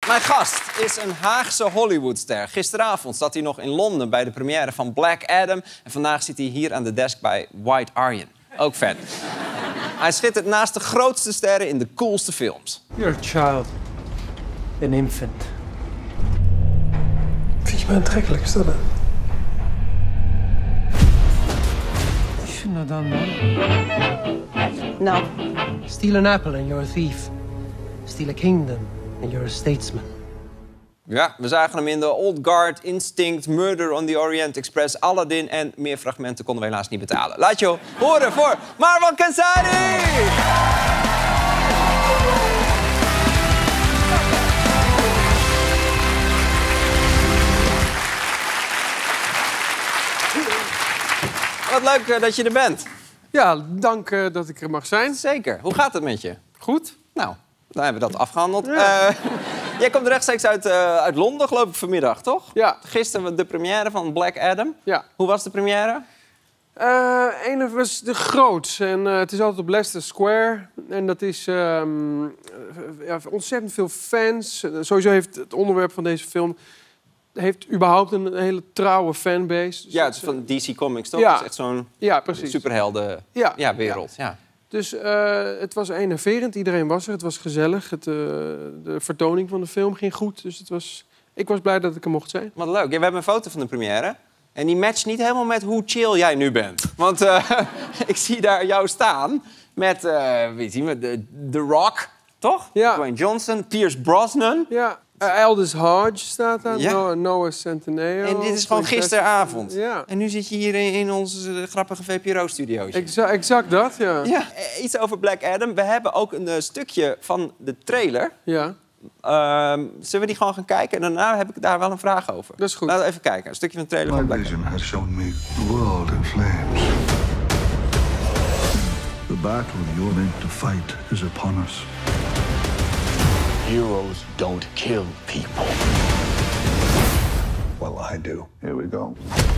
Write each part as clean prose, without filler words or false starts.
Mijn gast is een Haagse Hollywoodster. Gisteravond zat hij nog in Londen bij de première van Black Adam. En vandaag zit hij hier aan de desk bij White Aryan. Ook vet. Hij schittert naast de grootste sterren in de coolste films. You're a child. An infant. Vind je me aantrekkelijk, is dat het? You shouldn't have done that. No. Steal an apple and you're a thief. Steal a kingdom and you're a statesman. Ja, we zagen hem in de Old Guard, Instinct, Murder on the Orient Express, Aladdin en meer fragmenten konden we helaas niet betalen. Laat je horen voor Marwan Kenzari! Wat leuk dat je er bent. Ja, dank dat ik er mag zijn. Zeker. Hoe gaat het met je? Goed. Nou, dan hebben we dat afgehandeld. Ja. Jij komt rechtstreeks uit Londen, geloof ik, vanmiddag, toch? Ja. Gisteren de première van Black Adam. Ja. Hoe was de première? Een was de groots. En het is altijd op Leicester Square. En dat is ontzettend veel fans. Sowieso heeft het onderwerp van deze film heeft überhaupt een hele trouwe fanbase. Dus ja, het is van DC Comics, toch? Ja. Het is echt zo'n superhelden wereld. Ja. Dus het was enerverend. Iedereen was er. Het was gezellig. De vertoning van de film ging goed. Dus ik was blij dat ik er mocht zijn. Wat leuk. Ja, we hebben een foto van de première. En die matcht niet helemaal met hoe chill jij nu bent. Want ik zie daar jou staan met The Rock, toch? Ja. Dwayne Johnson, Pierce Brosnan. Ja. Aldous Hodge staat daar. Ja. Noah Centineo. En dit is gewoon gisteravond. Ja. En nu zit je hier in ons grappige VPRO-studiootje. Exact dat, ja. Ja, iets over Black Adam. We hebben ook een stukje van de trailer. Ja. Zullen we die gewoon gaan kijken? En daarna heb ik daar wel een vraag over. Dat is goed. Laten we even kijken. Een stukje van de trailer van My Black Adam. vision has shown me the world in flames. The battle you're meant to fight is upon us. Heroes don't kill people. Well, I do. Here we go.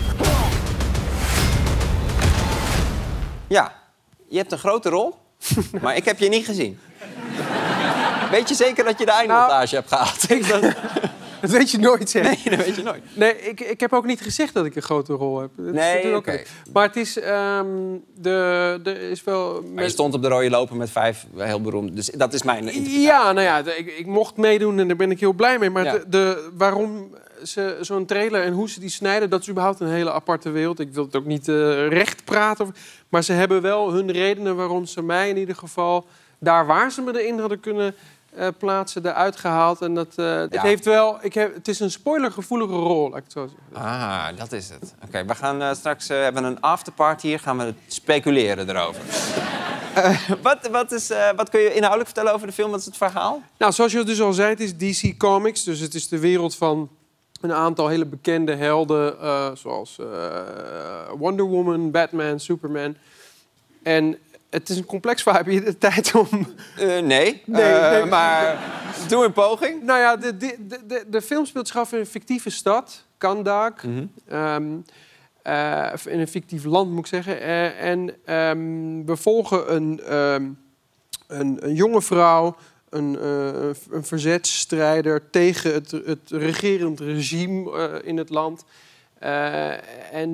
Ja, je hebt een grote rol, maar ik heb je niet gezien. Weet je zeker dat je de eindmontage hebt gehaald? Dat weet je nooit, zeg. Nee, dat weet je nooit. Nee, ik heb ook niet gezegd dat ik een grote rol heb. Dat is Nee, natuurlijk oké. Maar het is... er is wel... Maar je stond op de rode loper met 5 heel beroemd. Dus dat is mijn interpretatie. Ja, nou ja, ik mocht meedoen en daar ben ik heel blij mee. Maar Ja. waarom ze zo'n trailer en hoe ze die snijden... dat is überhaupt een hele aparte wereld. Ik wil het ook niet recht praten. Maar ze hebben wel hun redenen waarom ze mij in ieder geval... daar waar ze me erin hadden kunnen... plaatsen eruit gehaald. En het heeft wel... het is een spoilergevoelige rol, laat ik het zo zeggen. Ah, dat is het. Oké, we gaan straks hebben een afterparty hier. Gaan we speculeren erover. Wat kun je inhoudelijk vertellen over de film? Wat is het verhaal? Nou, zoals je dus al zei, het is DC Comics. Dus het is de wereld van een aantal hele bekende helden... zoals Wonder Woman, Batman, Superman. En... het is een complex verhaal. Heb je de tijd om... Nee. Maar doe een poging. Nou ja, de film speelt zich af in een fictieve stad, Kandak. In een fictief land, moet ik zeggen. We volgen een jonge vrouw, een verzetsstrijder tegen het regerend regime in het land. En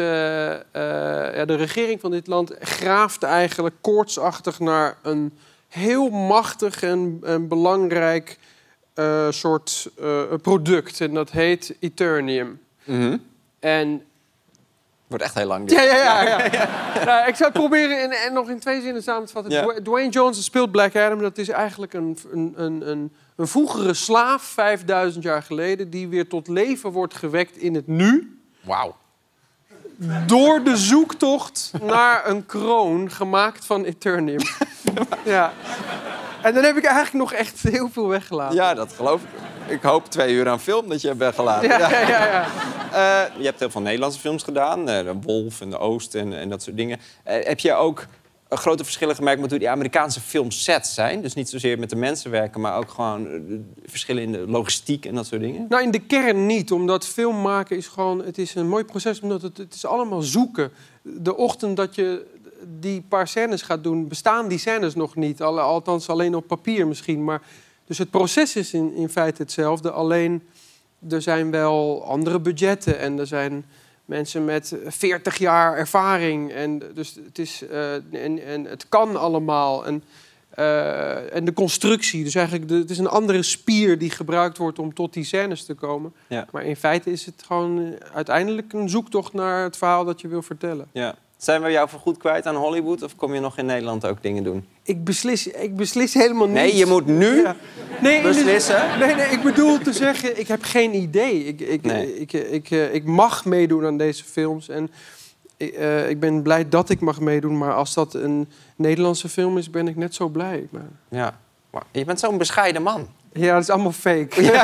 de regering van dit land graaft eigenlijk koortsachtig naar een heel machtig en belangrijk soort product. En dat heet Eternium. En... wordt echt heel lang. Ja. Nou, ik zou het proberen nog in 2 zinnen samen te vatten. Ja. Dwayne Johnson speelt Black Adam. Dat is eigenlijk een vroegere slaaf, 5000 jaar geleden... die weer tot leven wordt gewekt in het nu... Wauw. door de zoektocht naar een kroon gemaakt van Eternium. Ja. En dan heb ik eigenlijk nog echt heel veel weggelaten. Ja, dat geloof ik. Ik hoop 2 uur aan film dat je hebt weggelaten. Ja. Je hebt heel veel Nederlandse films gedaan. De Wolf en de Oost en dat soort dingen. Heb je ook grote verschillen gemerkt met hoe die Amerikaanse filmsets zijn? Dus niet zozeer met de mensen werken, maar ook gewoon verschillen in de logistiek en dat soort dingen? Nou, in de kern niet, omdat film maken is gewoon... het is een mooi proces, omdat het is allemaal zoeken. De ochtend dat je die paar scènes gaat doen, bestaan die scènes nog niet. Althans alleen op papier misschien, maar... Dus het proces is in feite hetzelfde. Alleen er zijn wel andere budgetten. En er zijn mensen met 40 jaar ervaring. En dus het is, en het kan allemaal. En de constructie. Dus eigenlijk het is een andere spier die gebruikt wordt om tot die scènes te komen. Ja. Maar in feite is het gewoon uiteindelijk een zoektocht naar het verhaal dat je wil vertellen. Ja. Zijn we jou voorgoed kwijt aan Hollywood of kom je nog in Nederland ook dingen doen? Ik beslis helemaal niet. Nee, je moet nu beslissen. Nee, ik bedoel te zeggen, ik heb geen idee. Ik mag meedoen aan deze films. En ik ben blij dat ik mag meedoen. Maar als dat een Nederlandse film is, ben ik net zo blij. Maar... Ja, maar je bent zo'n bescheiden man. Ja, dat is allemaal fake. Ja.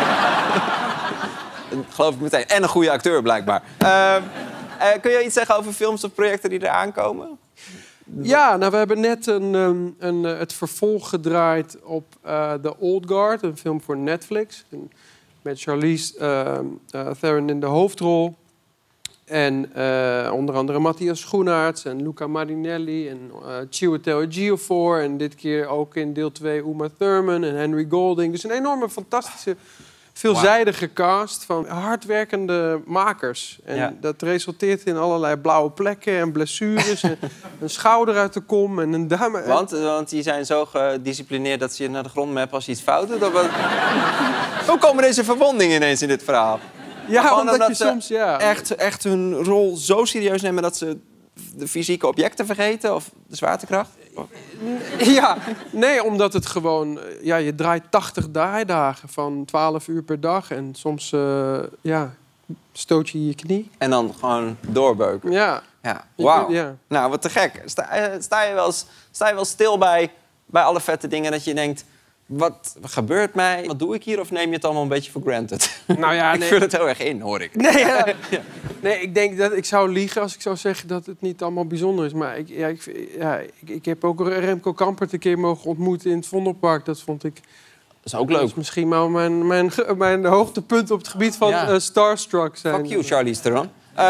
Dat geloof ik meteen. En een goede acteur, blijkbaar. Kun je iets zeggen over films of projecten die eraan komen? Ja, nou, we hebben net het vervolg gedraaid op The Old Guard, een film voor Netflix. Met Charlize Theron in de hoofdrol. En onder andere Matthias Schoenaerts en Luca Marinelli en Chiwetel Ejiofor. En dit keer ook in deel 2 Uma Thurman en Henry Golding. Dus een enorme, fantastische, veelzijdige cast van hardwerkende makers. En dat resulteert in allerlei blauwe plekken en blessures. En een schouder uit de kom en een duim. Want die zijn zo gedisciplineerd dat ze je naar de grond meppen als je iets fout doet? Hoe komen deze verwondingen ineens in dit verhaal? Ja, omdat je soms... Ja. Echt hun rol zo serieus nemen dat ze de fysieke objecten vergeten? Of de zwaartekracht? Ja, nee, omdat het gewoon... Ja, je draait 80 draaidagen van 12 uur per dag. En soms stoot je je knie. En dan gewoon doorbeuken. Ja. Wauw. Ja. Nou, wat te gek. Sta je wel stil bij alle vette dingen dat je denkt... Wat gebeurt mij? Wat doe ik hier? Of neem je het allemaal een beetje voor granted? Nou ja, ik vul het heel erg in, hoor ik. Nee, ja. Nee, ik denk dat ik zou liegen als ik zou zeggen dat het niet allemaal bijzonder is. Maar ik heb ook Remco Kampert een keer mogen ontmoeten in het Vondelpark. Dat vond ik... Dat is ook leuk. Dat is misschien wel mijn hoogtepunt op het gebied van starstruck zijn. Fuck you, Charlize Theron.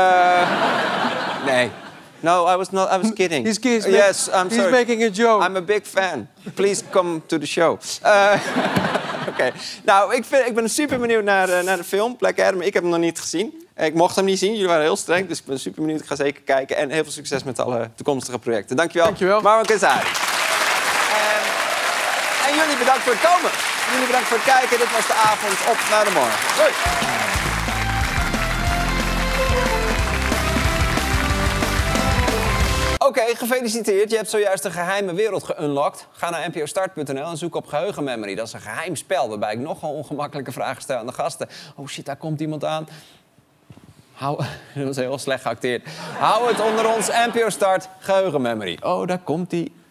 Nee. No, I was kidding. He's yes, I'm sorry. He's making a joke. I'm a big fan. Please come to the show. Oké. Nou, ik ben super benieuwd naar de film Black Adam. Ik heb hem nog niet gezien. Ik mocht hem niet zien. Jullie waren heel streng. Dus ik ben super benieuwd. Ik ga zeker kijken. En heel veel succes met alle toekomstige projecten. Dankjewel. Marwan Kenzari. En jullie bedankt voor het komen. Jullie bedankt voor het kijken. Dit was de avond. Op naar de morgen. Doei. Oké, gefeliciteerd. Je hebt zojuist een geheime wereld geunlocked. Ga naar npostart.nl en zoek op geheugenmemory. Dat is een geheim spel waarbij ik nogal ongemakkelijke vragen stel aan de gasten. Oh shit, daar komt iemand aan. Dat was heel slecht geacteerd. Hou het onder ons. NPO Start, geheugenmemory. Oh, daar komt hij.